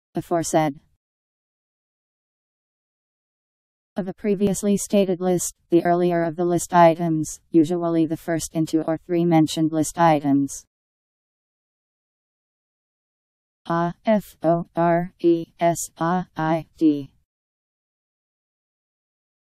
Aforesaid. Of a previously stated list, the earlier of the list items, usually the first in 2 or 3 mentioned list items. Aforesaid.